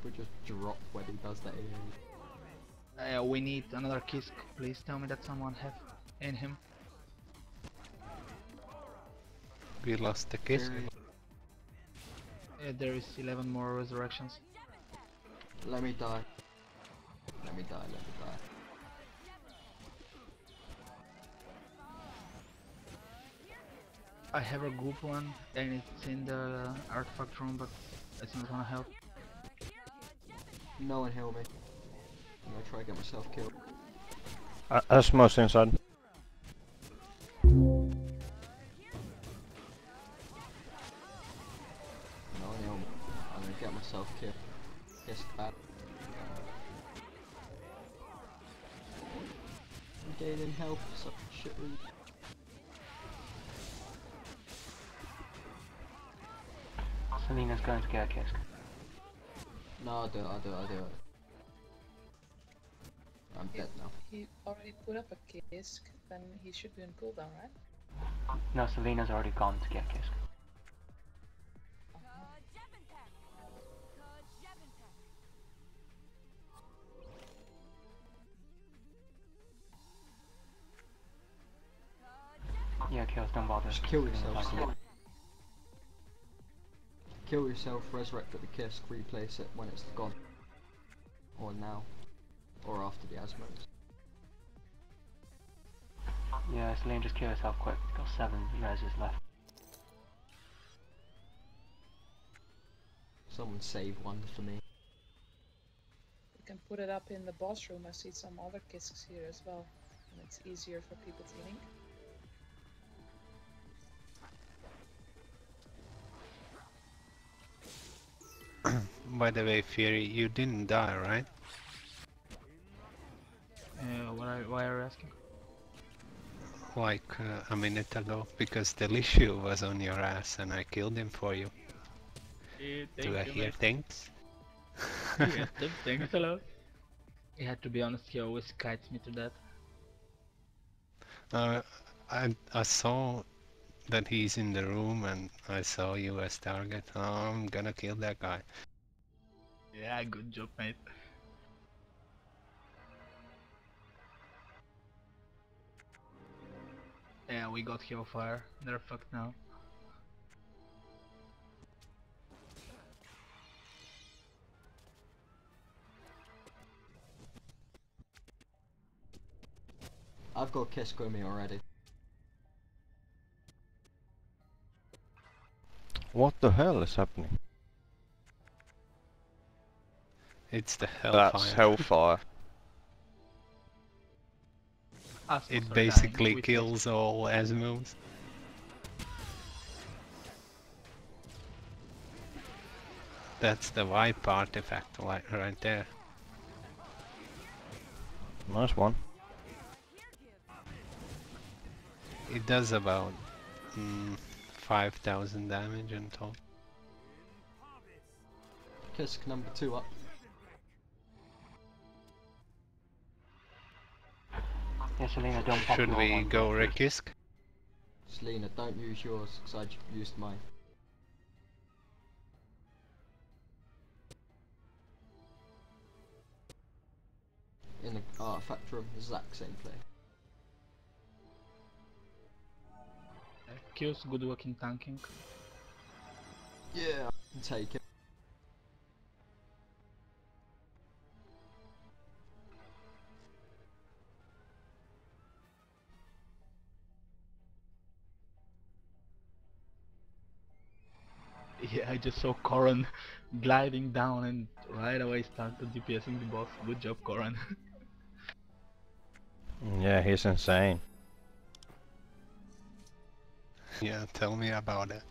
would just drop when he does that AoE. We need another kiss. Please tell me that someone have in him. We lost the kiss. There is 11 more resurrections. Let me die. Let me die, let me die. I have a group one and it's in the artifact room, but I don't wanna help. No one heal me. I'm gonna try to get myself killed. Asmo's inside. No one heal me. I'm gonna get myself killed. Yes, bad. I'm gaining health, such shit read. Selena's going to get a kiss. No, I'll do it, I'll do it, I'll do it. I'm dead now. He already put up a kiss, then he should be on cooldown, right? No, Selena's already gone to get a kiss. Yeah, kills, don't bother. Just kill yourself. Kill yourself, resurrect at the kiss, replace it when it's gone. Or now. Or after the Asmos. Yeah, Selena, just kill herself quick. Got 7 reses left. Someone save one for me. You can put it up in the boss room. I see some other kisses here as well. And it's easier for people to link. By the way, Fury, you didn't die, right? Why are you asking? Like a minute ago, because the Lishu was on your ass and I killed him for you. Do I hear things? Yes, thanks a lot. Yeah, to be honest, he always kites me to that. I saw that he's in the room and I saw you as target. Oh, I'm gonna kill that guy. Yeah, good job, mate. Yeah, we got Hellfire. They're fucked now. I've got Kisk with me already. What the hell is happening? It's the Hellfire. That's Hellfire. It basically kills all Asmos. That's the wipe artifact right there. Nice one. It does about 5,000 damage on top. Kisk number 2 up. Yeah, Selena, don't pop Should your we one go first. Rekisk? Selena, don't use yours, because I used mine. In the artifact room, exact same place. Kills, good work in tanking. Yeah, I can take it. Yeah, I just saw Corran gliding down and right away started DPSing the boss. Good job, Corran. Yeah, he's insane. Yeah, tell me about it.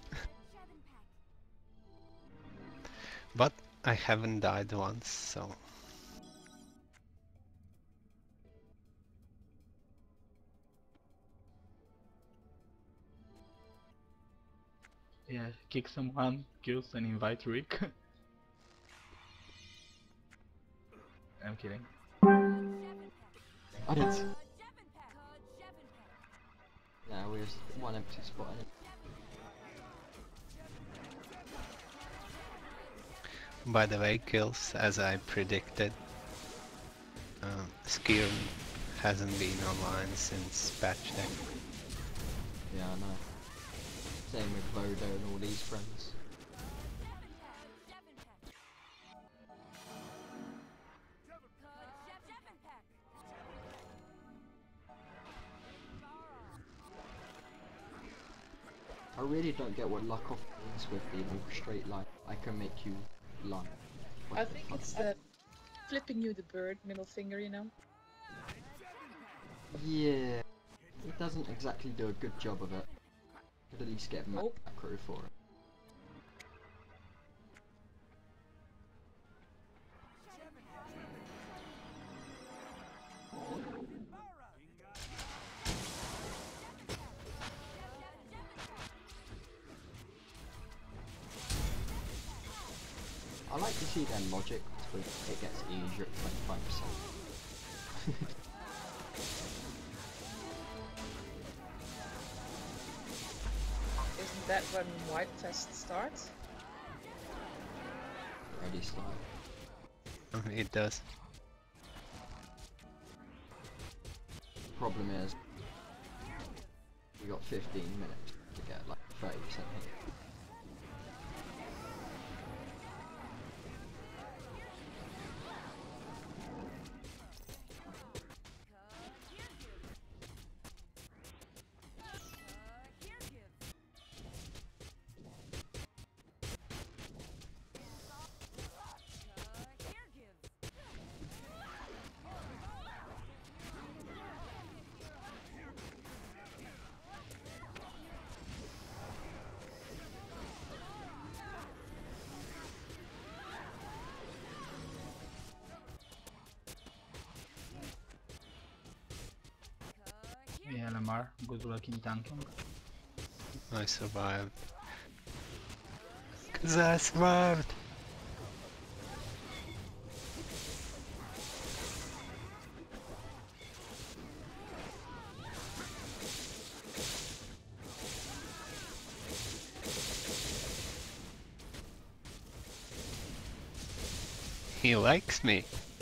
But I haven't died once, so... Yeah, kick someone, kills and invite Rick. I'm kidding. I didn't. No, we just one empty spot in it. By the way, kills, as I predicted. Skill hasn't been online since patch day. Yeah, I know. Same with Vodo and all these friends. I really don't get what luck off means with the straight line. I can make you line. What I the think fuck? it's the flipping you the bird middle finger, you know. Yeah, it doesn't exactly do a good job of it. Could at least get Nope. macro for it. I like to see their logic between it gets easier at 25%. Isn't that when White Fest starts? Already started. It does. Problem is, we got 15 minutes to get like 30% hit. Yeah, Lamar, good luck in tanking. I survived. 'Cause I survived! He likes me.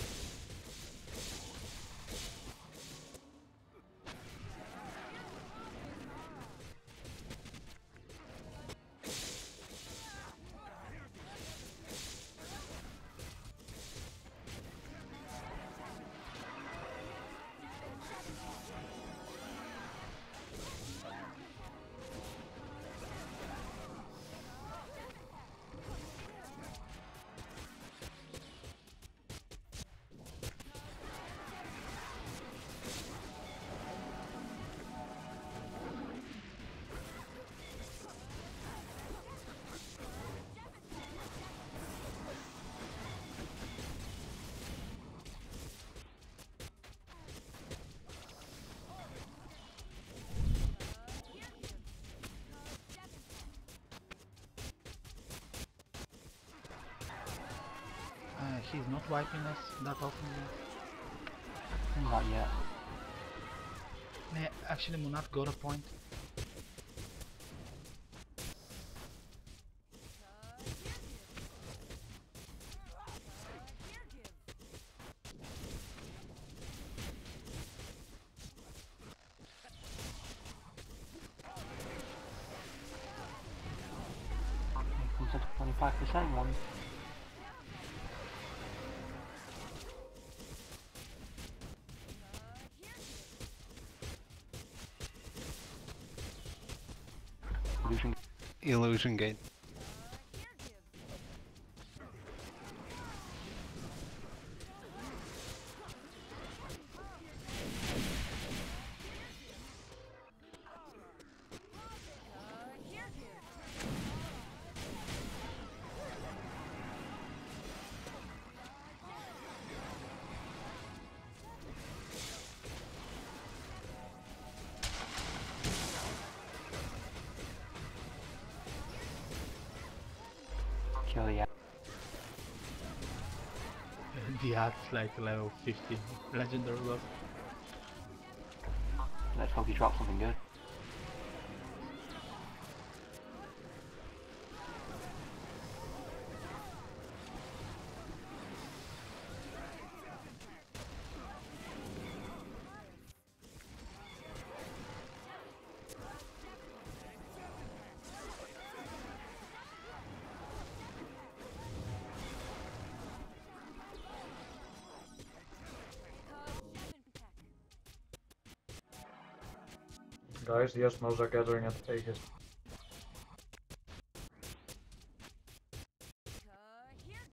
He's not wiping us that often. Not yet. Yeah, actually Monat got a point. Here comes a 25% one. Illusion. Illusion gate. Kill the The art's like level 50 legendary buff. Let's hope you drop something good. Guys, the Eskimos are gathering at Aegis.